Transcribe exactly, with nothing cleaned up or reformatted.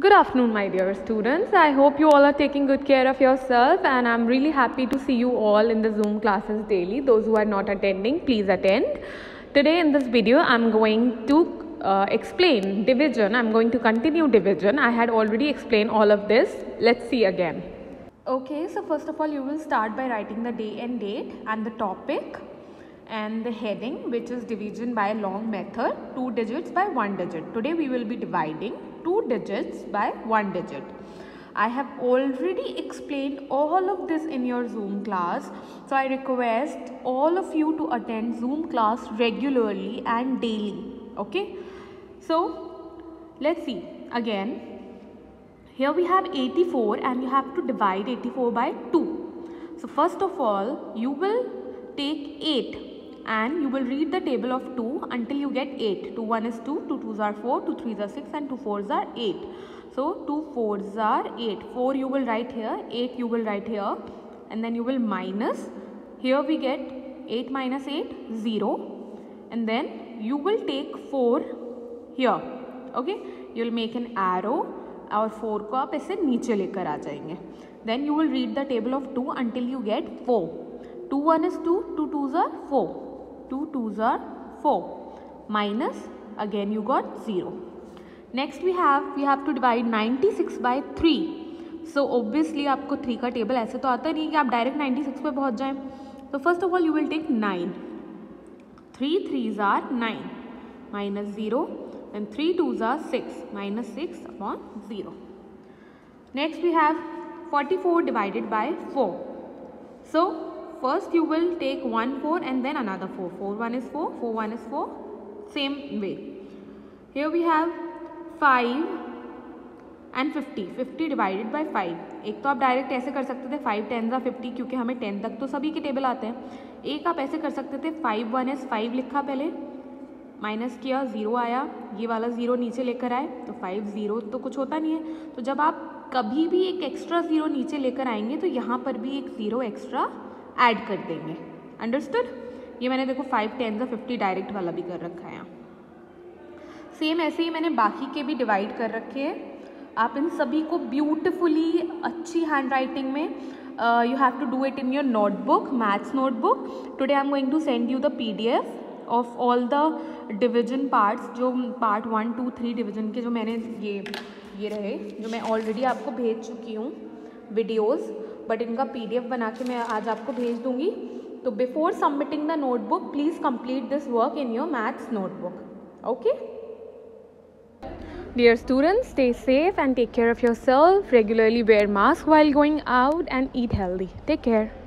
Good afternoon, my dear students. I hope you all are taking good care of yourself, and I'm really happy to see you all in the Zoom classes daily. Those who are not attending, please attend. Today in this video, I'm going to uh, explain division. I'm going to continue division. I had already explained all of this. Let's see again. Okay, so first of all, you will start by writing the day and date and the topic and the heading, which is division by long method, two digits by one digit. Today we will be dividing two digits by one digit. I have already explained all of this in your Zoom class, so I request all of you to attend Zoom class regularly and daily. Okay, so let's see again. Here we have eighty-four and you have to divide eighty-four by two. So first of all, you will take eight and you will read the table of two until you get eight. two one is two, two twos are four, two threes are six and two fours are eight. So two fours are eight. four you will write here, eight you will write here, and then you will minus. Here we get eight minus eight, zero, and then you will take four here. Okay, you will make an arrow और four को आप ऐसे नीचे लेकर आ जाएंगे. Then you will read the table of two until you get four. two one is two, two twos are four, two twos are four, minus again you got zero. Next we have we have to divide ninety-six by three. So obviously आपको three का table ऐसे तो आता नहीं कि आप direct ninety-six पे पहुँच जाएं. So first of all you will take nine. three threes are nine, minus zero, and three twos are six, minus six upon zero. Next we have forty-four divided by four. So first you will take one four and then another four. four one is four, four one is four, same way. Here we have five and fifty. fifty divided by five. एक तो आप direct ऐसे कर सकते थे five tens are fifty, क्योंकि हमें ten तक तो सभी के टेबल आते हैं. एक आप ऐसे कर सकते थे five one is five लिखा, पहले माइनस किया, ज़ीरो आया, ये वाला ज़ीरो नीचे लेकर आए तो फाइव ज़ीरो तो कुछ होता नहीं है. तो जब आप कभी भी एक एक्स्ट्रा ज़ीरो नीचे लेकर आएंगे तो यहाँ पर भी एक ज़ीरो एक्स्ट्रा ऐड कर देंगे. अंडरस्टूड? ये मैंने देखो फाइव टेन से फिफ्टी डायरेक्ट वाला भी कर रखा है. सेम ऐसे ही मैंने बाकी के भी डिवाइड कर रखे हैं. आप इन सभी को ब्यूटिफुली अच्छी हैंड राइटिंग में you have to do it in your notebook, maths notebook. Today I am going to send you the P D F of all the division parts, जो part one two three division के जो मैंने ये ये रहे जो मैं already आपको भेज चुकी हूँ वीडियोस, बट इनका पीडीएफ बना के मैं आज आपको भेज दूँगी. तो before submitting the notebook please complete this work in your maths notebook. Okay Dear students, stay safe and take care of yourself. Regularly wear mask while going out and eat healthy. Take care.